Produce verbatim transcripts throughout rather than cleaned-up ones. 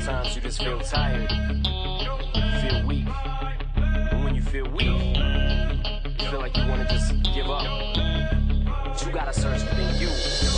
Sometimes you just feel tired, you feel weak, and when you feel weak, you feel like you want to just give up. But you gotta search within you,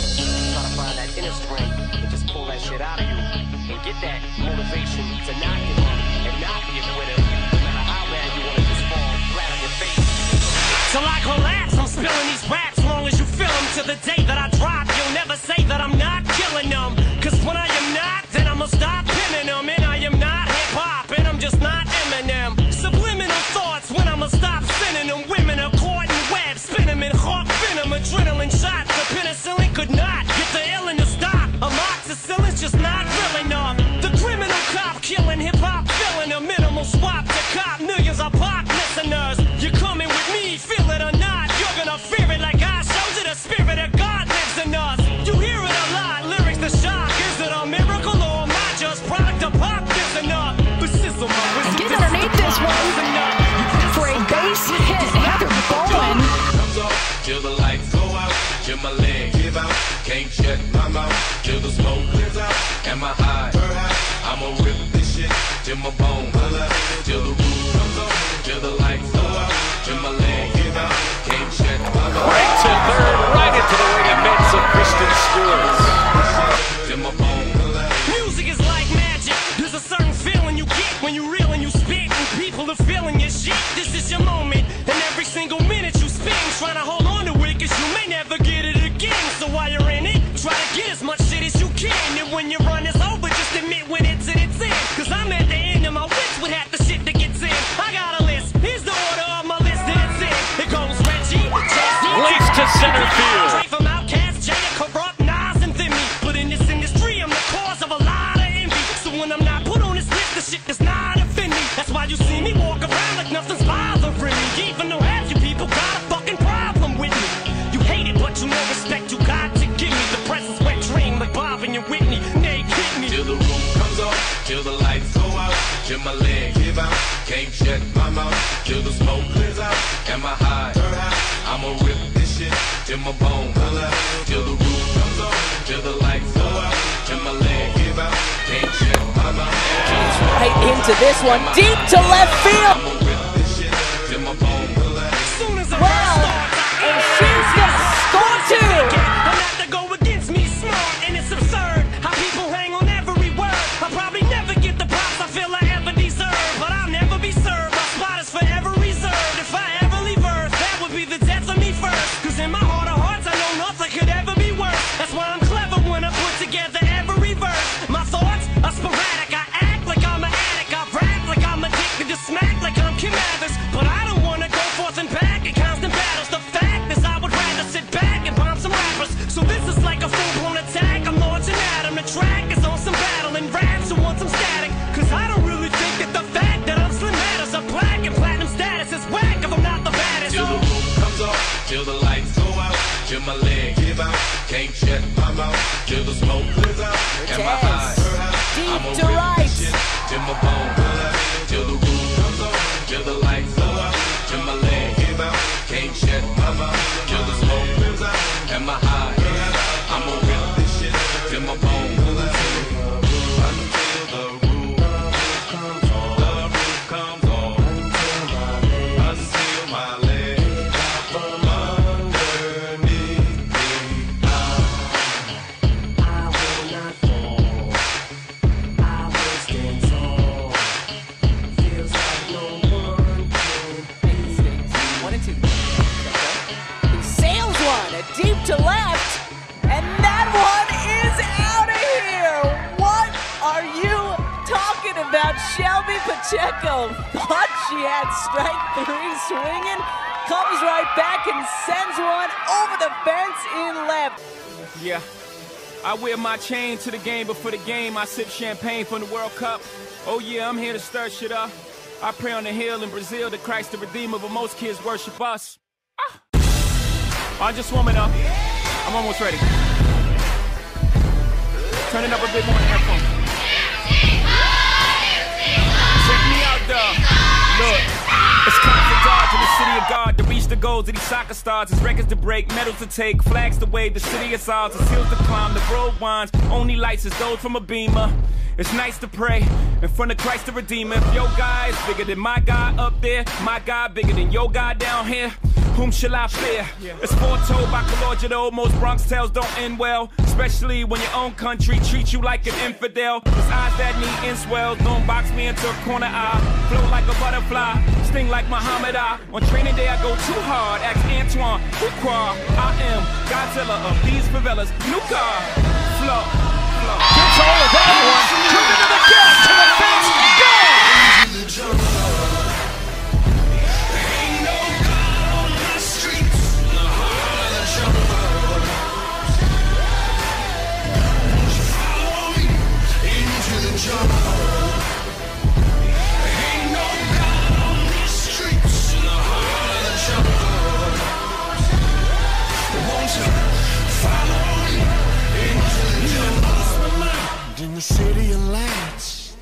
try to find that inner strength, and just pull that shit out of you, and get that motivation to not give up, and not be a quitter, no matter how bad you want to just fall flat on your face. Till I collapse, I'm spilling these raps, long as you feel them, to the day that I drop, you'll never say that I'm not killing them, cause when I am not, then I'ma stop pinning them, and I am not hip-hop, and I'm just not Eminem. Subliminal thoughts when I'ma stop sending them, women are caught in webs, spin them in hawk venom, adrenaline shots, the penicillin could not get the illin to stop, amoxicillin's just not real enough. The criminal cop killing hip-hop, filling a minimal swap to cop millions of pop listeners. You're coming with me, feel it or not, you're gonna fear it like I showed you. The spirit of God lives in us. You hear it a lot, lyrics the shock. Is it a miracle or am I just product of pop? Is enough. The sizzle, my and get underneath this one for a bass hit. Heather Bowen. Comes off till the lights go out, till my leg give out. Can't shut my mouth till the smoke clears out. Am I high? I'ma rip this shit till my bone holla, till the roof comes off, till the lights go out, till my leg give out. Can't shut my mouth. Right to third, right into the waiting mitts of Kristen Stewart. Till my bone holla. Music is like magic. There's a certain feeling you get when you reel and you spit, and people are feeling your shit. This is your moment, and every single minute you spend trying to hold on to it, cause you may never get it again. So while you're in it, try to get as much shit as you can, and when your run is over, just admit when it's in its end. Cause I'm at the end of my wits with half the shit that gets in. I got a list, here's the order of my list that it's in. It goes Reggie, Jesse, Leads to center field. Straight from Outkast, Jada, Corrupt, Nas, and Thimmy. But in this industry, I'm the cause of a lot of envy. So when I'm not put on this list, the shit does not offend me. That's why you see me walk around like nothing's bothering me. Even though half you people got a fucking problem with me. You hate it, but you know respect you got to give me. The presence wet dream like Bob and your Whitney. Nay, hit me. Till the roof comes off, till the lights go out, till my leg give out. Can't shut my mouth till the smoke clears out. Am I high? I'ma rip this shit till my bone holla, till the roof comes off, till the lights go out, till my leg give out. Can't shut my mouth. Right into this one, deep to left field. I'ma rip this shit till my bone holla. Soon as the Well, verse starts, I and she's gonna score too. I'm not to go against me, smart, and it's absurd how people hang on every word. I'll probably never get the props I feel I ever deserve, but I'll never be served. My spot is forever reserved. If I ever leave Earth, that would be the death of me first. Cause in my heart of hearts, I know nothing could ever be worse. That's why I'm clever when I put together every verse. My thoughts are sporadic. I act like I'm an addict. I rap like I'm addicted to smack like I'm Kim Mathers. But I don't wanna go forth and back in constant battles. The fact is I would rather sit back and bomb some rappers. So this is like a full-blown attack. I'm launching at 'em. The track is on some battle and raps who want some static. Cause I don't really think that the fact that I'm slim matters. A black and platinum status is whack if I'm not the baddest. Till the roof comes off, till the lights go out, till my leg give out. Can't shut my mouth till the smoke clears out. Am I high? Deep I'ma to rip right. this shit till my bone holla, till the roof comes off, till the lights go out, till my leg give out. Can't shut my mouth till the smoke clears out. Am I high? I'ma rip this shit till my bone holla, until the roof comes off, the roof comes off, until my leg from underneath me. I will not fall, I will stand tall. Feels like no one can. One and two. He sails one, a deep to left, and that one is out of here. What are you talking about? Shelby Pacheco thought she had strike three swinging, comes right back and sends one over the fence in left. Yeah, I wear my chain to the game, but for the game, I sip champagne from the World Cup. Oh yeah, I'm here to stir shit up. I pray on the hill in Brazil that Christ the Redeemer, but most kids worship us. Ah. I'm just warming up. I'm almost ready. Turn it up a bit more in the headphones. Check me out, though. Look, it's time to dodge in the city of God to reach the goals of these soccer stars. It's records to break, medals to take, flags to wave. The city is ours, it's hills to climb, the road winds. Only lights is those from a beamer. It's nice to pray in front of Christ the Redeemer. If your guy is bigger than my guy up there, my guy bigger than your guy down here, whom shall I fear? It's foretold by Colorado, most Bronx tales don't end well, especially when your own country treats you like an infidel. There's eyes that need inswells, don't box me into a corner eye. Flow like a butterfly, sting like Muhammad Ali. On training day I go too hard, ask Antoine, Fuqua. I am Godzilla of these favelas, new car, flow, flow. Gets all of that one, turned into the gap to the fence, go! In the city of lights,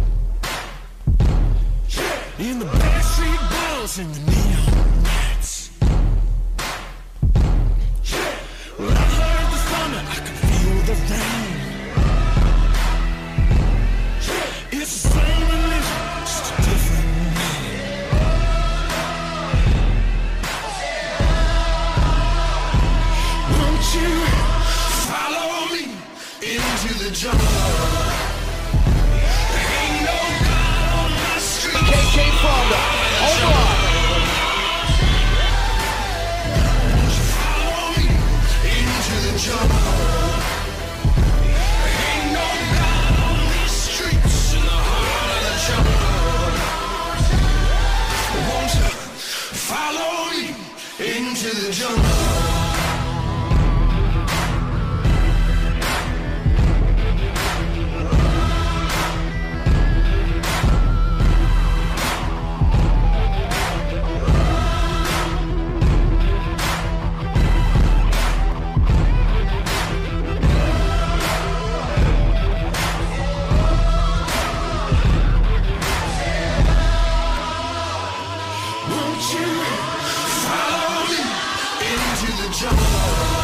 in the backstreet balls and the neon lights. Well, I heard the thunder, I could feel the rain. It's the same religion, just a different name. Won't you follow me into the jungle? K K Fonda, home run. Follow me into the jungle. Ain't no God on these streets in the heart of the jungle. Won't you follow me into the jungle? Follow me into the jungle.